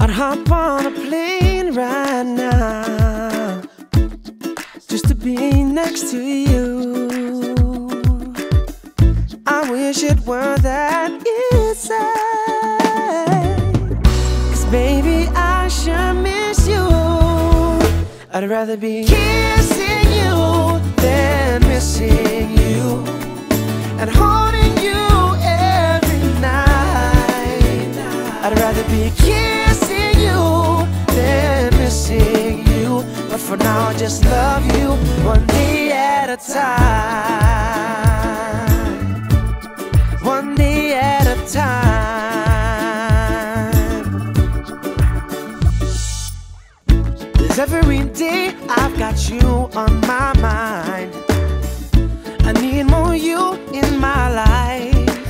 I'd hop on a plane right now just to be next to you. I wish it were that easy, 'cause baby, I sure miss you. I'd rather be kissing you than missing you, and holding you every night. I'd rather be kissing you than missing you, but for now I just love you one day at a time. One day at a time. 'Cause every day I've got you on my mind. I need more you in my life,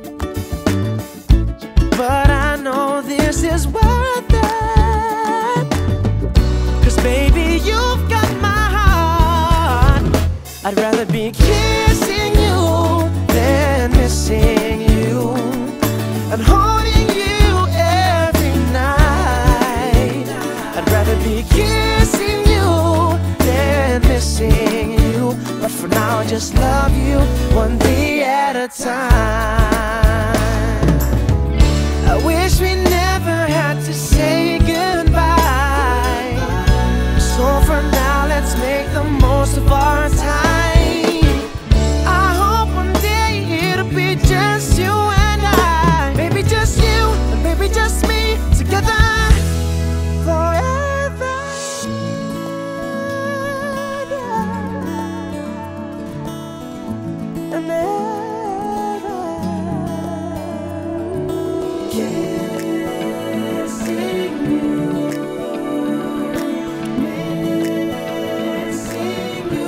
but I know this is worth it, 'cause baby, you've got my heart. I'd rather be kissing you than missing you, and holding you every night. I'd rather be kissing you than missing you, but for now I just love you one day at a time. I wish we never had to say goodbye, so for now let's make the most of our time. I hope one day it'll be just you and I, maybe just you and maybe just me, together forever. And ever. Kissing you, missing you,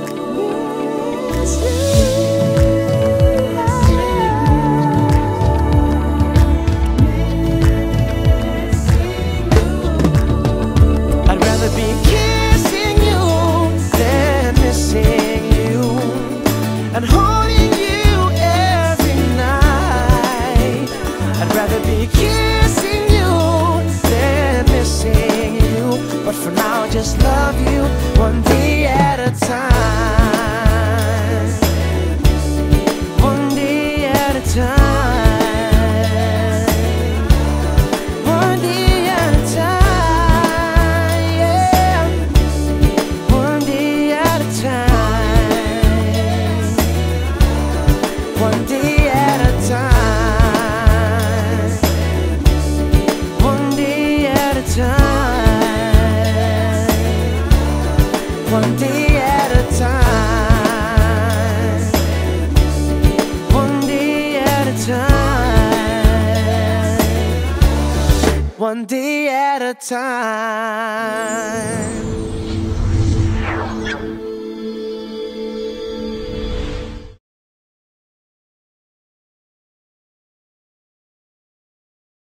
I'd rather be kissing you than missing you, and holding you every night. I'd rather be kissing you than missing you, but for now I just love you one day at a time. One day at a time. One day at a time, yeah. One day at a time. One day at a time. One day at a time. One day at a time. One day at a time. One day at a time.